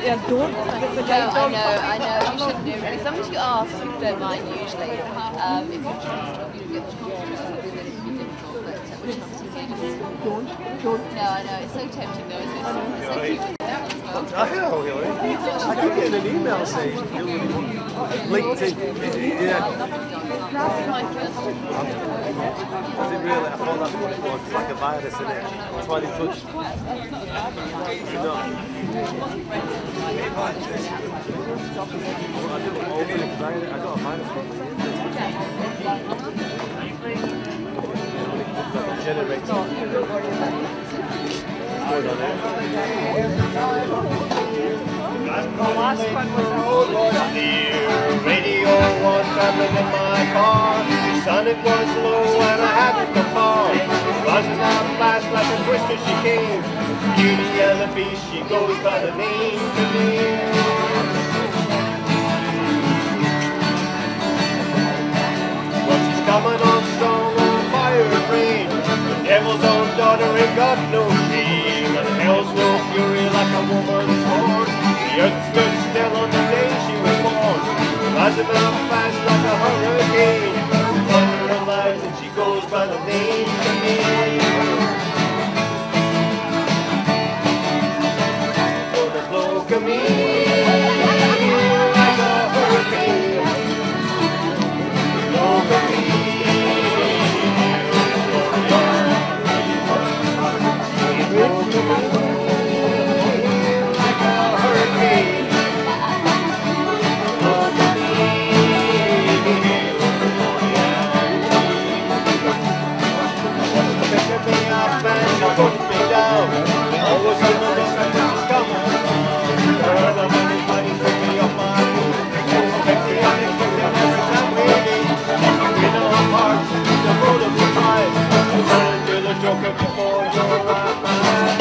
Yeah, don't. No, I know, you shouldn't do it. As long as you ask, people don't mind usually. If you get the chance, something that it can be difficult, but which is obviously just... Don't. No, I know, it's so tempting though, isn't it? It's so cute that one as well. I know, really. I keep getting an email saying you really want LinkedIn. Yeah. That's my first one. Is it really? I thought that's what it was. It's like a virus, isn't it? That's why they touched. Is it not? I didn't open it because I got a virus from it. Generator. The last one was The radio was traveling in my car. The sonic was low and I had to perform. Rising out fast like a twister she came. Beauty and the Beast, she goes by the name to name. Well, she's coming on strong on fire and rain. The devil's own daughter ain't got no shame. And hell's no fury like a woman's horn. The earth stood still on the day she was born. Rising up fast like a hurricane. Thunder and light and she goes by the name to name. Gonna blow me like a hurricane. Blow me. Put me down. Always in the look at who's coming. Heard the money took me off my feet. Expect the unexpected as I'm waiting. In our hearts, the road of the tide. Turn to the joker before your eyes.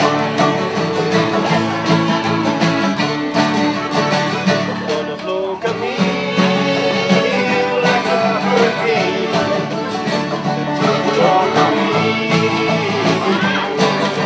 Gonna blow me like a hurricane. Blow me.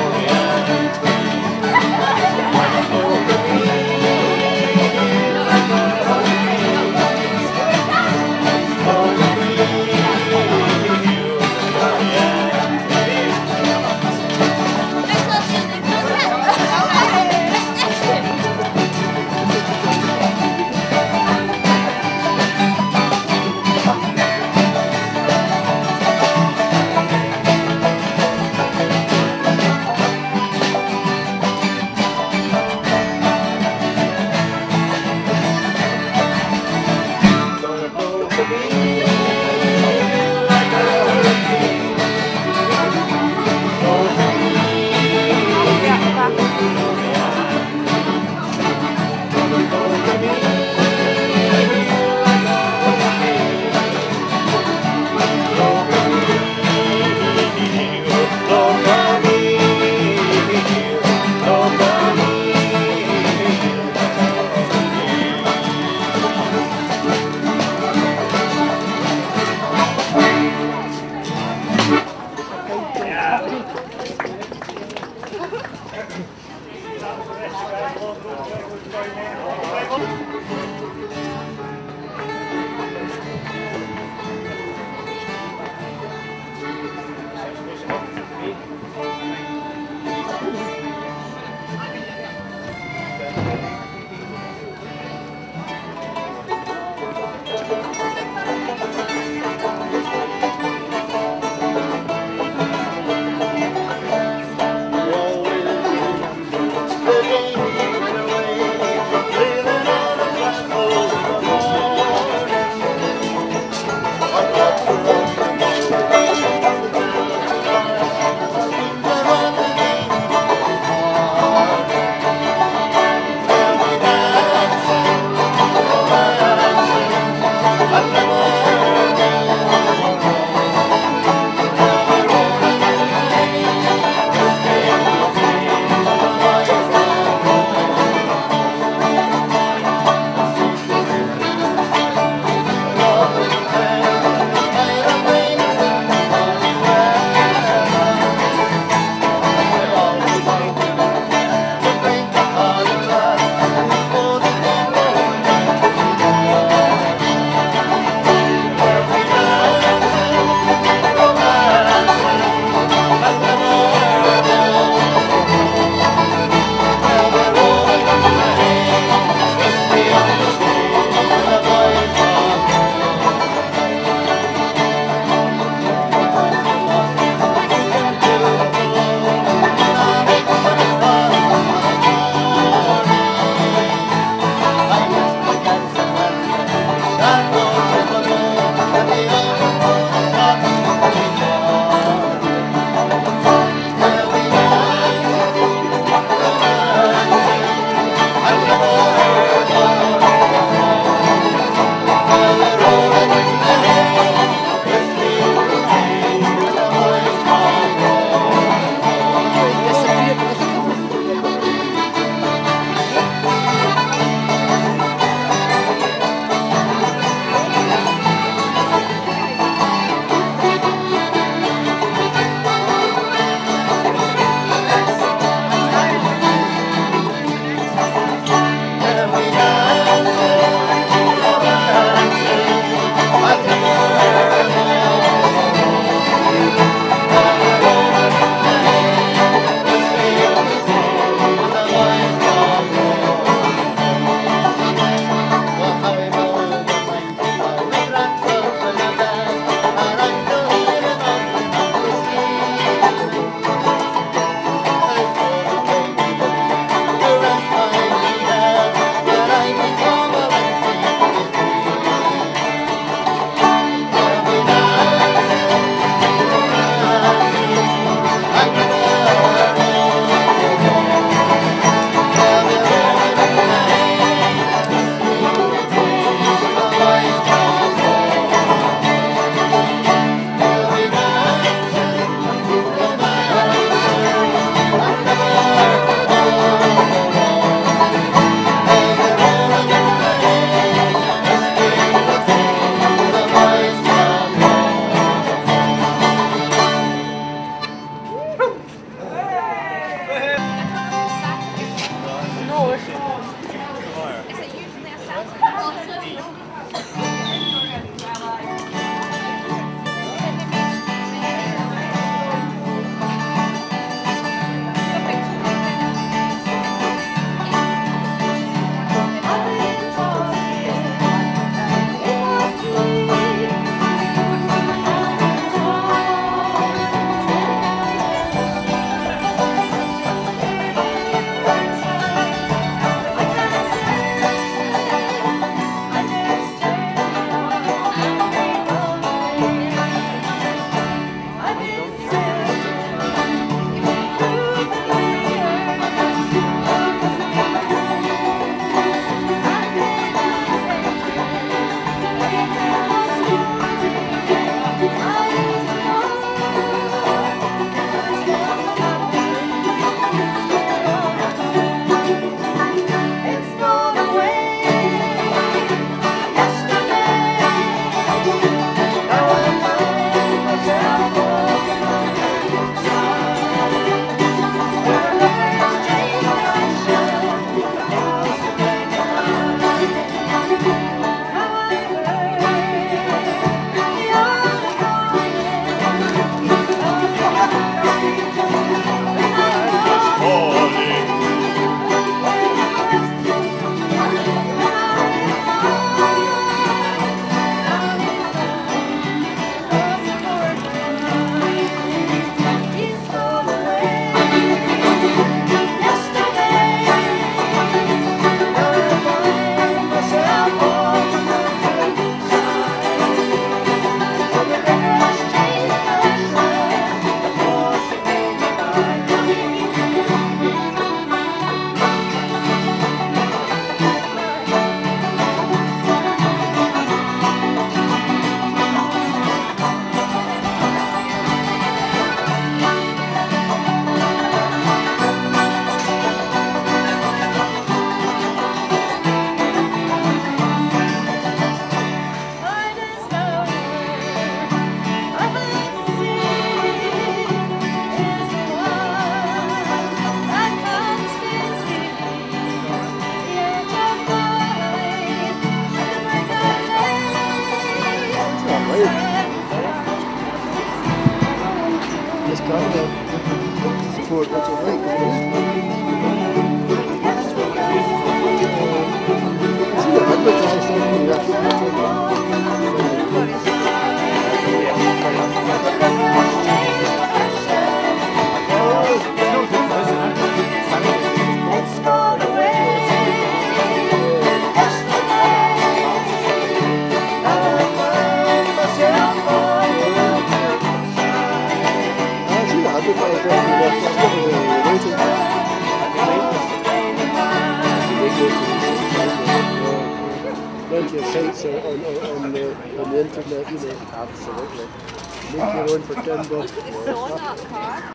Plenty of sites on the internet, you know. Absolutely. Make your own for $10.